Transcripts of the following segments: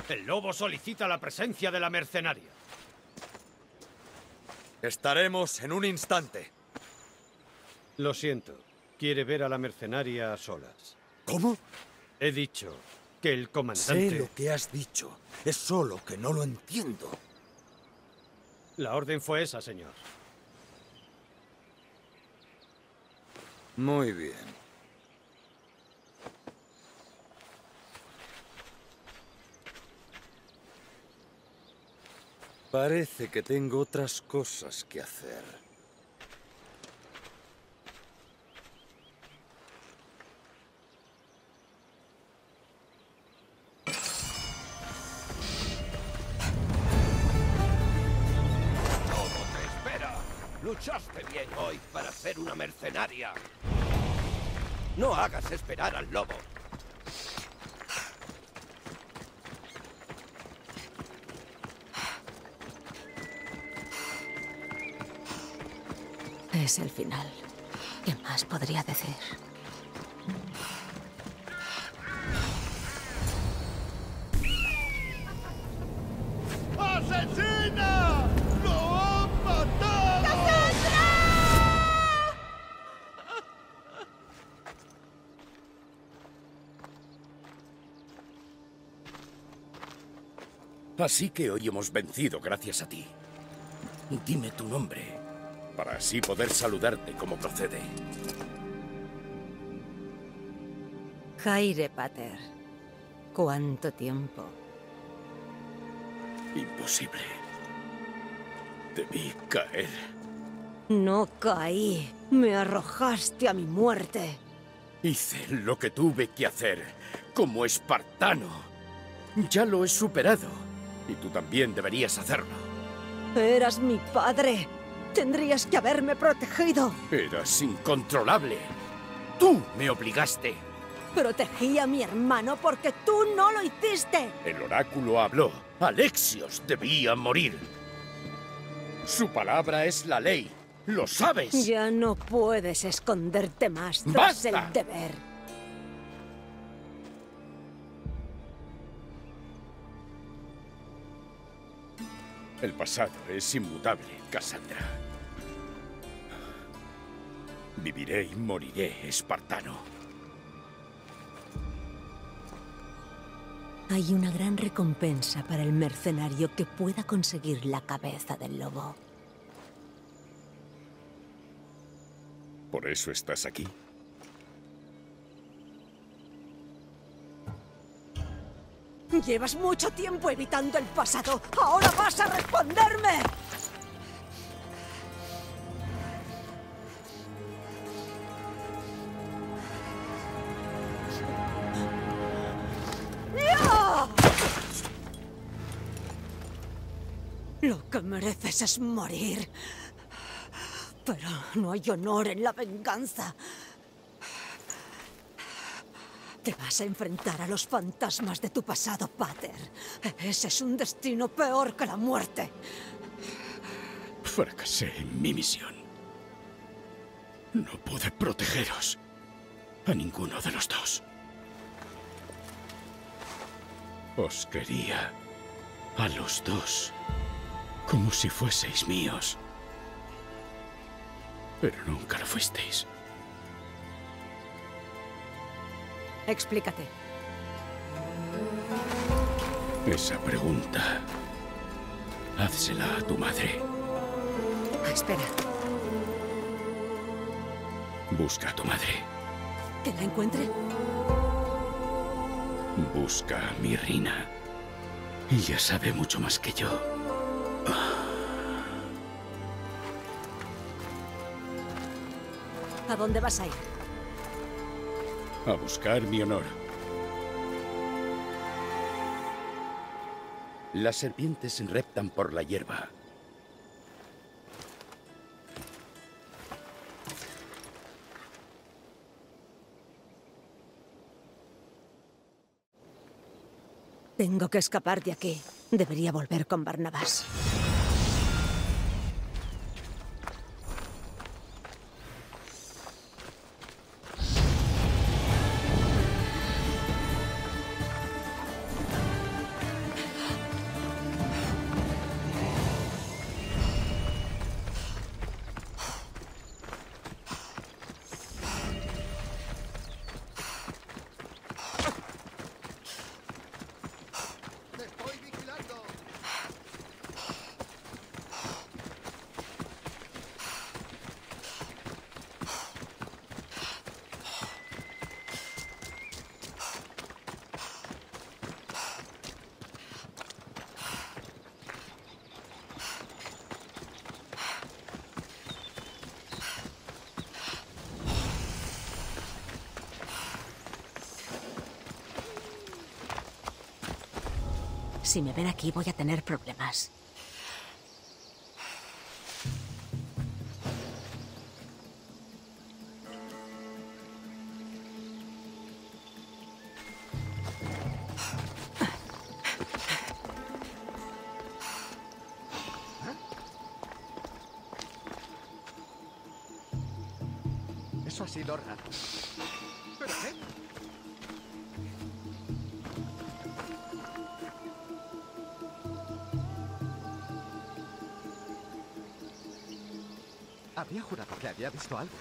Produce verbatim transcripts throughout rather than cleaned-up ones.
El lobo solicita la presencia de la mercenaria. Estaremos en un instante. Lo siento. Quiere ver a la mercenaria a solas. ¿Cómo? He dicho que el comandante... Sé lo que has dicho. Es solo que no lo entiendo. La orden fue esa, señor. Muy bien. Parece que tengo otras cosas que hacer. ¿Cómo te espera? Luchaste bien hoy para ser una mercenaria. No hagas esperar al lobo. Es el final. ¿Qué más podría decir? ¡Asesina! ¡Lo han matado! Así que hoy hemos vencido gracias a ti. Dime tu nombre, para así poder saludarte como procede. Jaire Pater. ¿Cuánto tiempo? Imposible. Debí caer. No caí. Me arrojaste a mi muerte. Hice lo que tuve que hacer, como espartano. Ya lo he superado. Y tú también deberías hacerlo. Eras mi padre. Tendrías que haberme protegido. Eras incontrolable. Tú me obligaste. Protegí a mi hermano porque tú no lo hiciste. El oráculo habló. Alexios debía morir. Su palabra es la ley. ¿Lo sabes? Ya no puedes esconderte más tras ¡Basta! el deber. El pasado es inmutable, Cassandra. Viviré y moriré, espartano. Hay una gran recompensa para el mercenario que pueda conseguir la cabeza del lobo. ¿Por eso estás aquí? Llevas mucho tiempo evitando el pasado. ¡Ahora vas a responderme! ¡Ya! Lo que mereces es morir. Pero no hay honor en la venganza. Te vas a enfrentar a los fantasmas de tu pasado, Pater. Ese es un destino peor que la muerte. Fracasé en mi misión. No pude protegeros. A ninguno de los dos. Os quería a los dos. Como si fueseis míos. Pero nunca lo fuisteis. Explícate. Esa pregunta, házsela a tu madre. Ah, espera. Busca a tu madre. ¿Que la encuentre? Busca a mi Rina. Ella sabe mucho más que yo. ¿A dónde vas a ir? A buscar mi honor. Las serpientes reptan por la hierba. Tengo que escapar de aquí. Debería volver con Barnabás. Si me ven aquí voy a tener problemas. Eso ha sido raro. ¿Pero qué? Había jurado que había visto algo.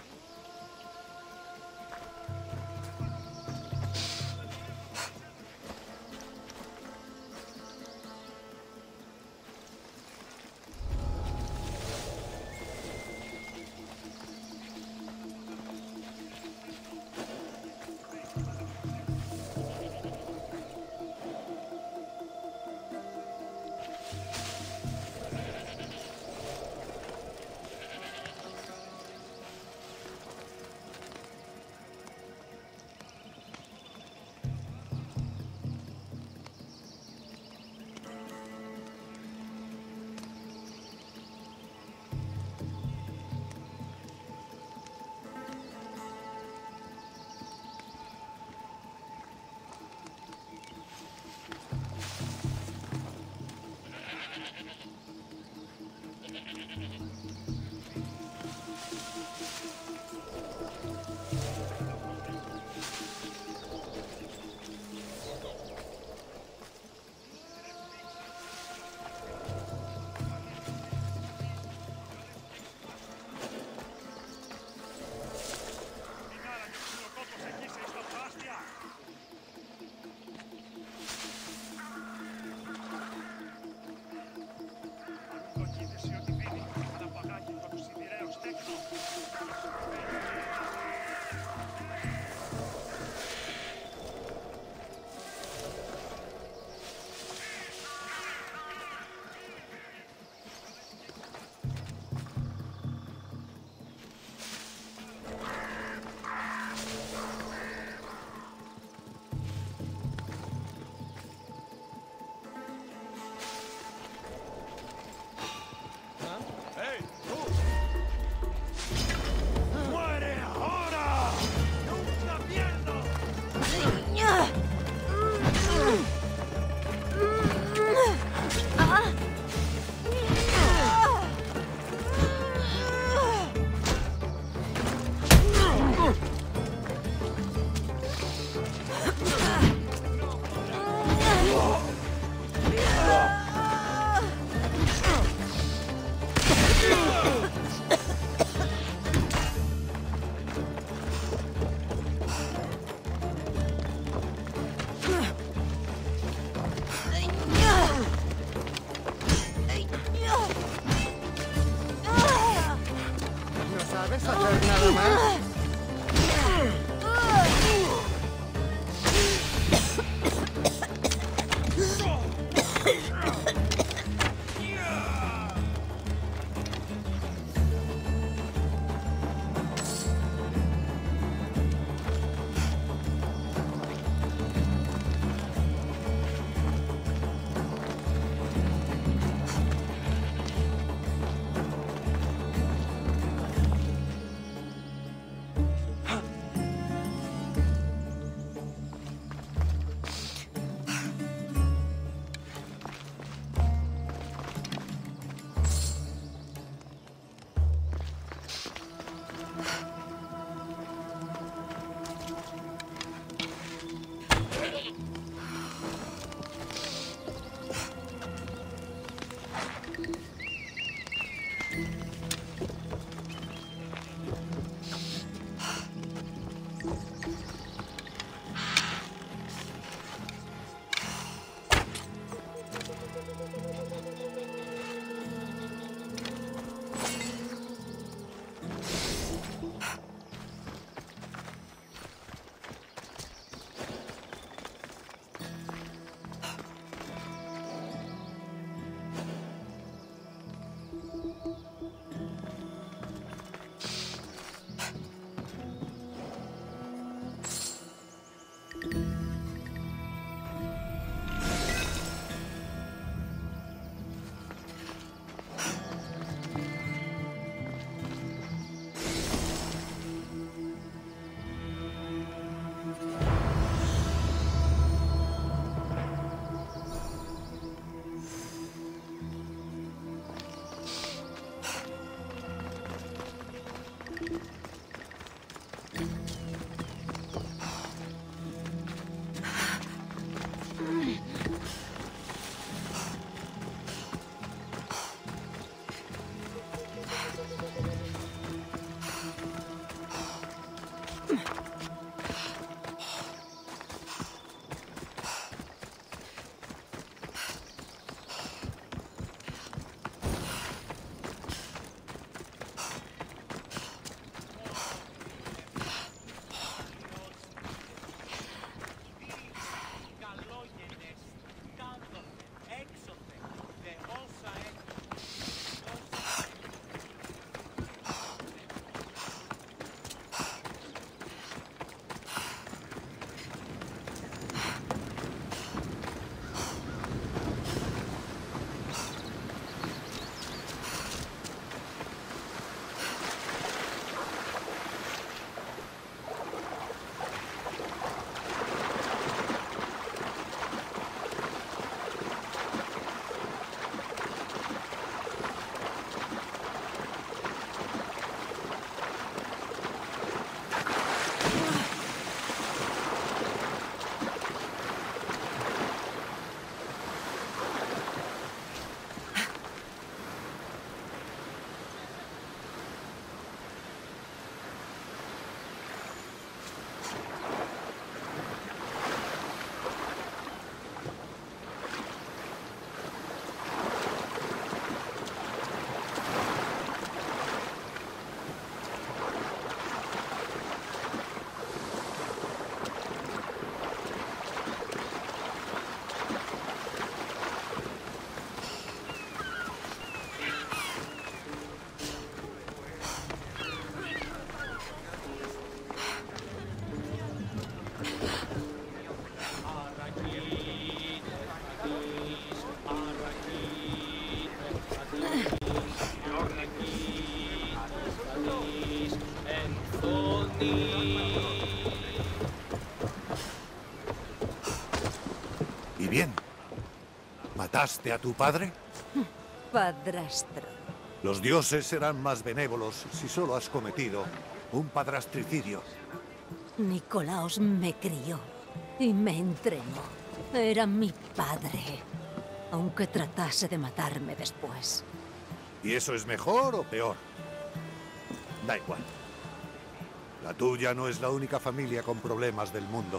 ¿Y bien? ¿Mataste a tu padre? Padrastro. Los dioses serán más benévolos si solo has cometido un padrastricidio. Nicolaos me crió y me entrenó. Era mi padre, aunque tratase de matarme después. ¿Y eso es mejor o peor? Da igual. La tuya no es la única familia con problemas del mundo.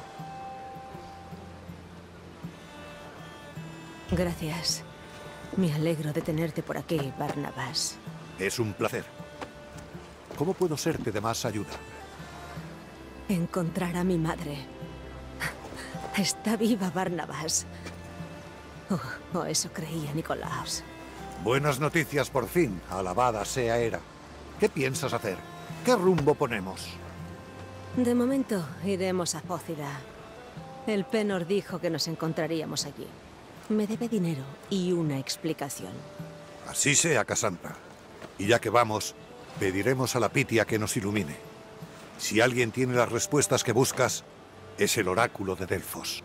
Gracias. Me alegro de tenerte por aquí, Barnabás. Es un placer. ¿Cómo puedo serte de más ayuda? Encontrar a mi madre. Está viva, Barnabás. Oh, oh, eso creía Nicolaos. Buenas noticias por fin, alabada sea Hera. ¿Qué piensas hacer? ¿Qué rumbo ponemos? De momento, iremos a Fócida. El Penor dijo que nos encontraríamos allí. Me debe dinero y una explicación. Así sea, Cassandra. Y ya que vamos, pediremos a la Pitia que nos ilumine. Si alguien tiene las respuestas que buscas, es el oráculo de Delfos.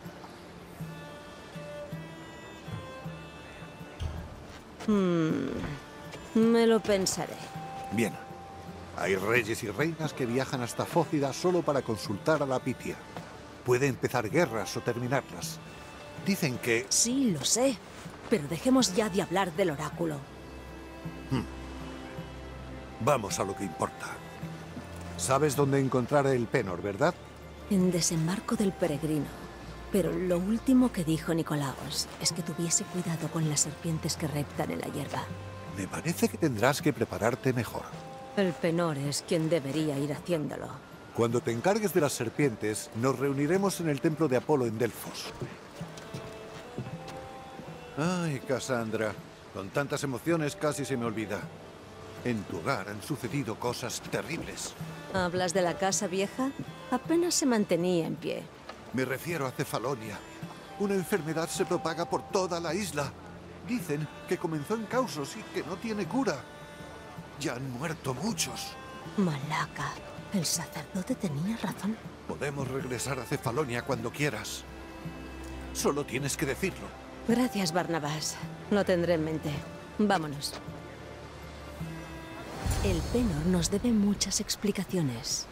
Hmm, me lo pensaré. Bien. Hay reyes y reinas que viajan hasta Fócida solo para consultar a la Pitia. Puede empezar guerras o terminarlas. Dicen que... Sí, lo sé. Pero dejemos ya de hablar del oráculo. Hmm. Vamos a lo que importa. Sabes dónde encontrar el Penor, ¿verdad? En desembarco del peregrino. Pero lo último que dijo Nicolaos es que tuviese cuidado con las serpientes que reptan en la hierba. Me parece que tendrás que prepararte mejor. El Penor es quien debería ir haciéndolo. Cuando te encargues de las serpientes, nos reuniremos en el templo de Apolo en Delfos. Ay, Cassandra, con tantas emociones casi se me olvida. En tu hogar han sucedido cosas terribles. ¿Hablas de la casa vieja? Apenas se mantenía en pie. Me refiero a Cefalonia. Una enfermedad se propaga por toda la isla. Dicen que comenzó en Causos y que no tiene cura. Ya han muerto muchos. Malaca, el sacerdote tenía razón. Podemos regresar a Cefalonia cuando quieras. Solo tienes que decirlo. Gracias, Barnabás. Lo tendré en mente. Vámonos. El Penor nos debe muchas explicaciones.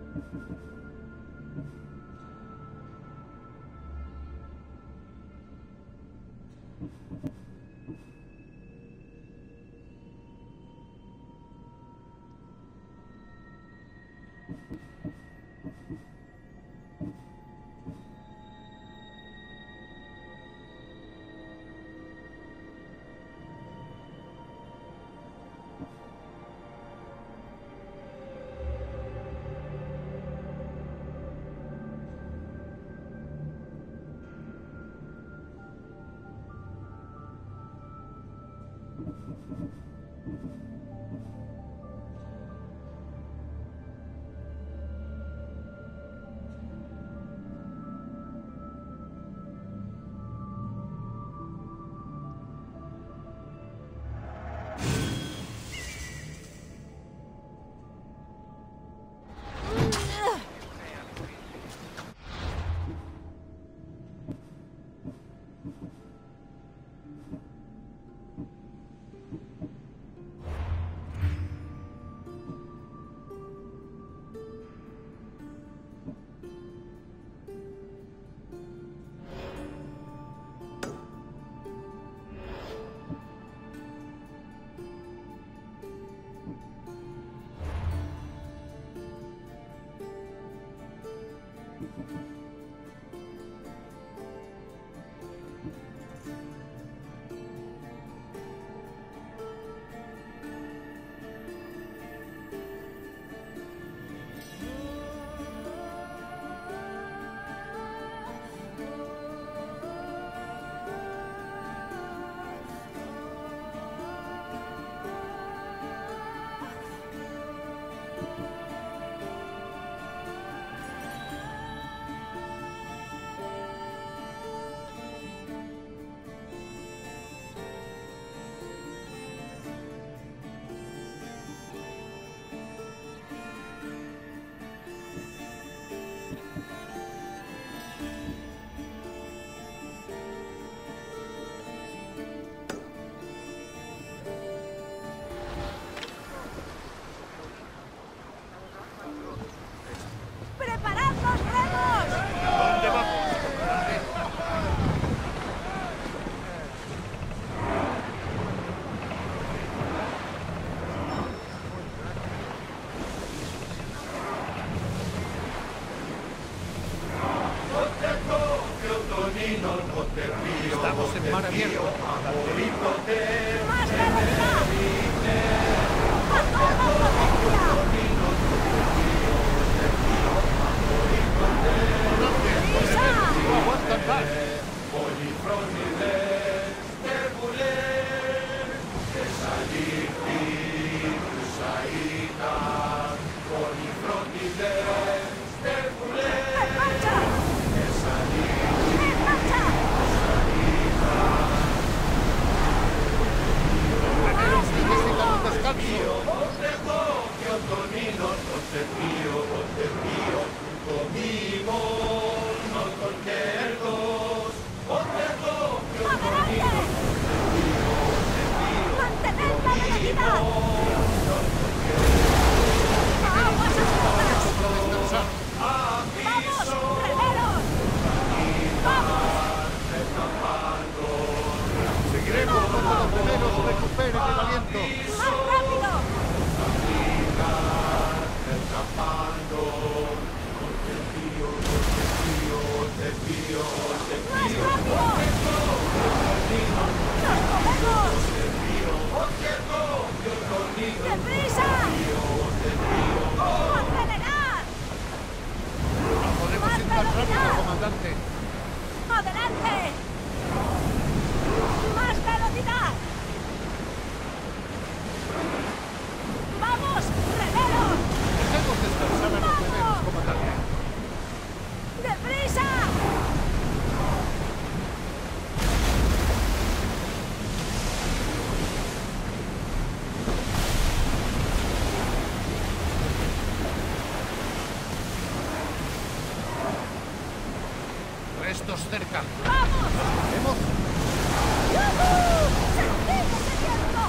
Estamos en mar abierto. ¡Más velocidad! ¡A toda potencia! ¡Prisa! No aguantan más. ¡En marcha! ¡En marcha! ¡Más Necesitan un rápido! descanso. ¡Adelante! ¡Mantened la velocidad! ¡Aguas a todas! Para descansar. ¡Vamos, releros! ¡Vamos! Seguiremos cuando los primeros recuperen el aliento. ¡Más rápido! ¡Más rápido! ¡Nos movemos! ¡Deprisa! ¡Acelerar! No podemos ¡Más ir tan rápido, velocidad! comandante. ¡Adelante! ¡Más velocidad! ¡Vamos, releros! Dejemos descansar a los primeros, comandante. ¡Deprisa! Restos cerca. ¡Vamos! ¿Vemos? ¡Yujú! ¡Sentimos el viento!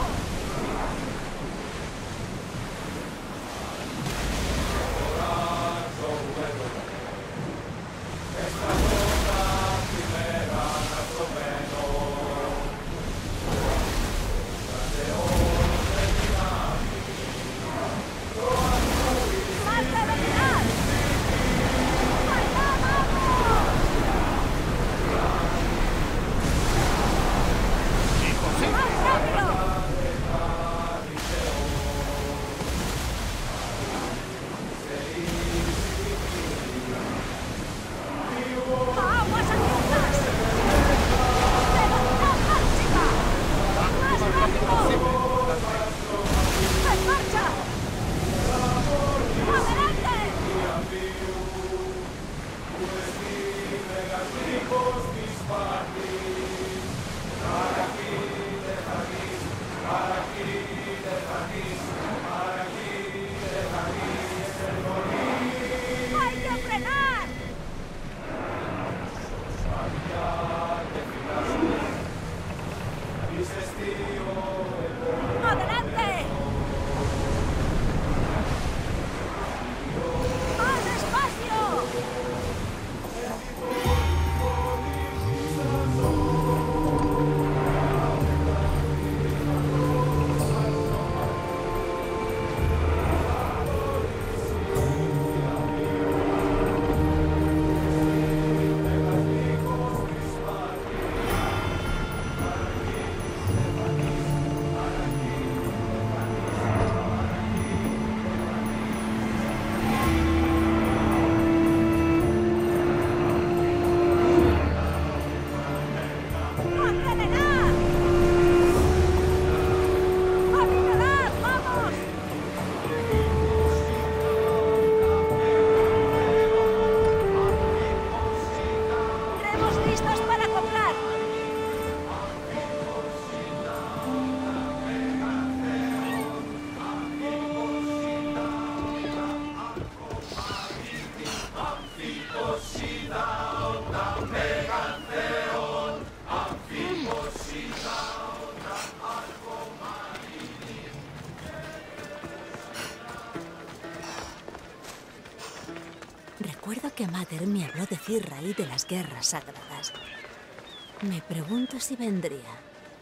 Recuerdo que Mater me habló de Cirra y de las guerras sagradas. Me pregunto si vendría.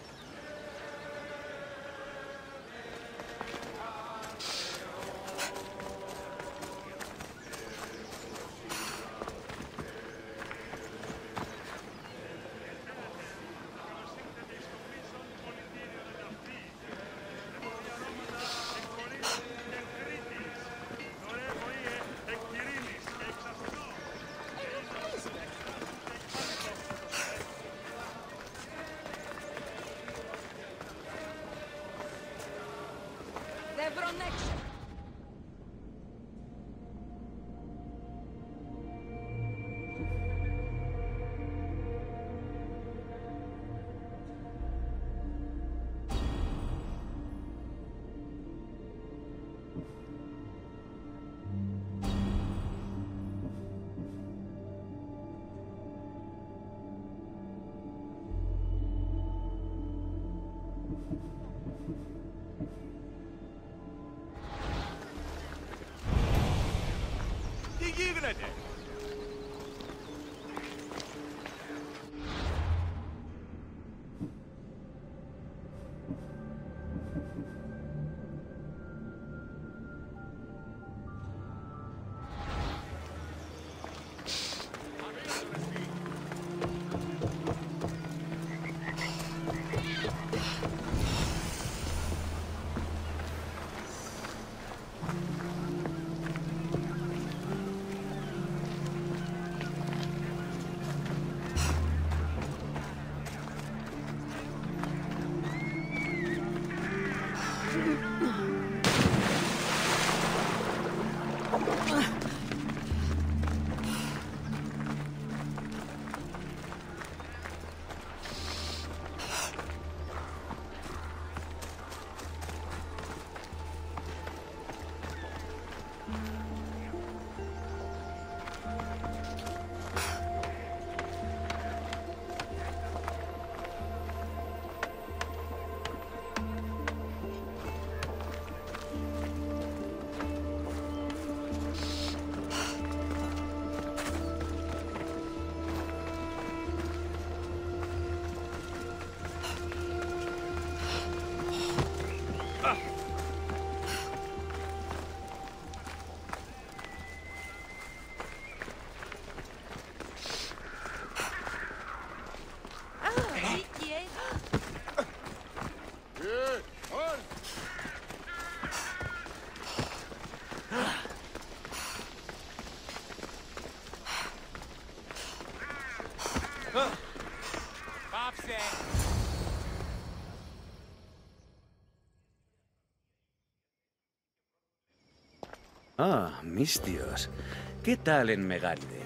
Ah, Mistios. ¿Qué tal en Megáride?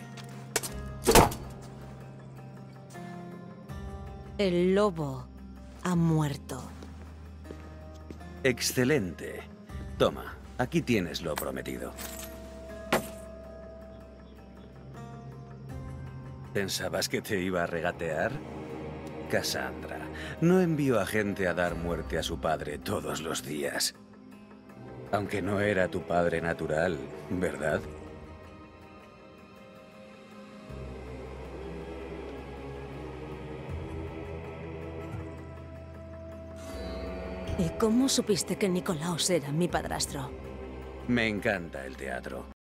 El lobo ha muerto. Excelente. Toma, aquí tienes lo prometido. ¿Pensabas que te iba a regatear? Cassandra, no envío a gente a dar muerte a su padre todos los días. Aunque no era tu padre natural, ¿verdad? ¿Y cómo supiste que Nicolaos era mi padrastro? Me encanta el teatro.